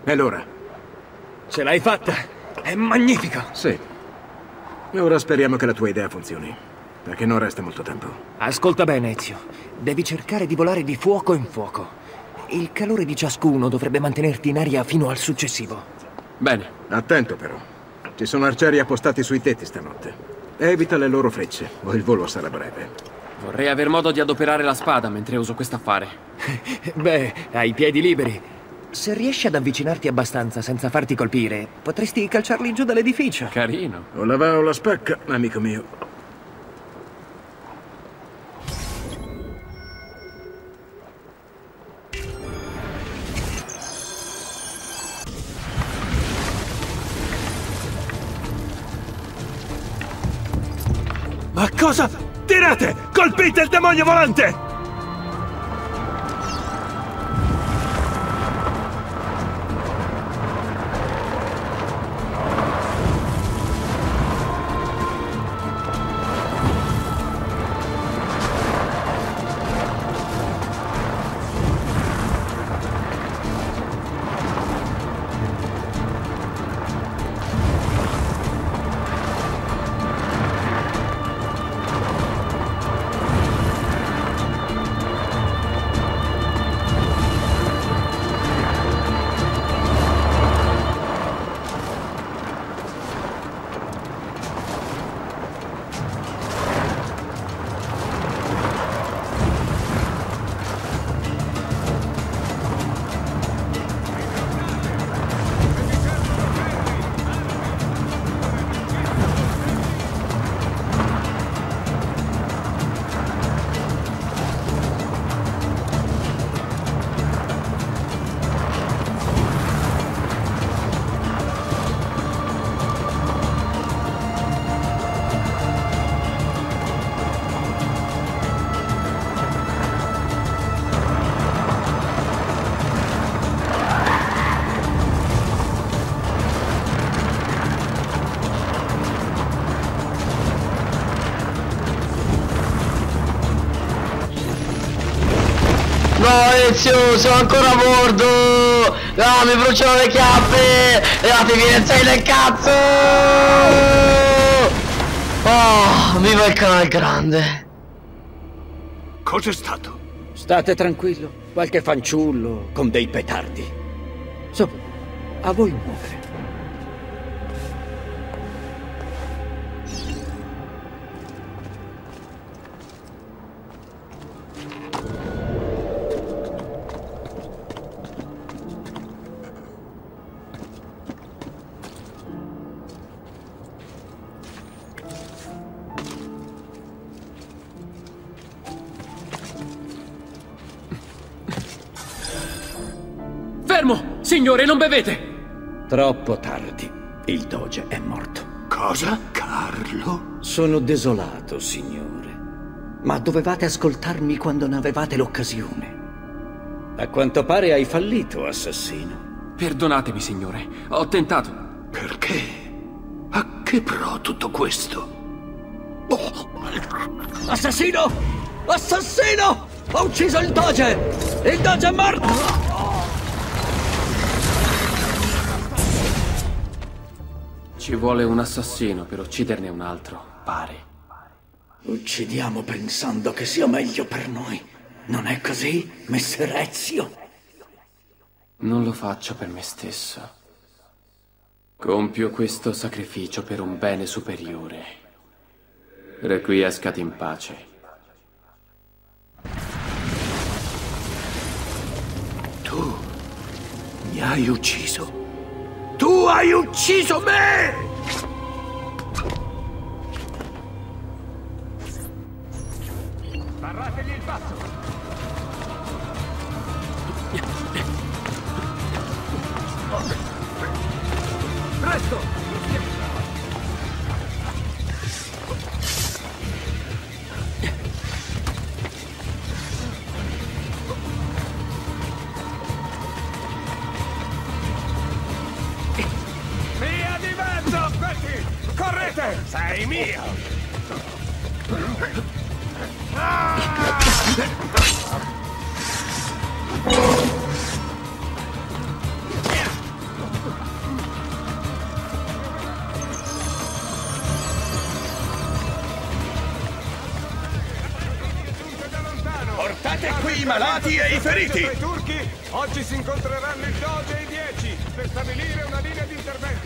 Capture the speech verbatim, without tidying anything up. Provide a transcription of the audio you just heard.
È l'ora. Ce l'hai fatta! È magnifico! Sì. E ora speriamo che la tua idea funzioni. Perché non resta molto tempo. Ascolta bene, Ezio. Devi cercare di volare di fuoco in fuoco. Il calore di ciascuno dovrebbe mantenerti in aria fino al successivo. Bene. Attento però. Ci sono arcieri appostati sui tetti stanotte. Evita le loro frecce, o il volo sarà breve. Vorrei aver modo di adoperare la spada mentre uso quest'affare. Beh, hai i piedi liberi. Se riesci ad avvicinarti abbastanza senza farti colpire, potresti calciarli giù dall'edificio. Carino. O la va o la spacca, amico mio. Ma cosa? Tirate! Colpite il demonio volante! Ezio, sono ancora a bordo! Ah, mi bruciano le chiappe! Arrivati, viene sei del cazzo! Oh, viva il canale grande! Cos'è stato? State tranquillo, qualche fanciullo con dei petardi. So, a voi muovere. Fermo! Signore, non bevete! Troppo tardi. Il doge è morto. Cosa? Carlo? Sono desolato, signore. Ma dovevate ascoltarmi quando ne avevate l'occasione. A quanto pare hai fallito, assassino. Perdonatemi, signore. Ho tentato. Perché? A che pro tutto questo? Oh. Assassino! Assassino! Ho ucciso il doge! Il doge è morto! Ci vuole un assassino per ucciderne un altro, pare. Uccidiamo pensando che sia meglio per noi. Non è così, messer Ezio? Non lo faccio per me stesso. Compio questo sacrificio per un bene superiore. Requiescat in pace. Tu mi hai ucciso. Tu hai ucciso me! Barrategli il passo! Presto! Via di mezzo, questi! Correte! Sei mio! Ah! Portate qui i malati e i feriti! I turchi oggi si incontreranno il Doge e i Dieci per stabilire una linea di intervento.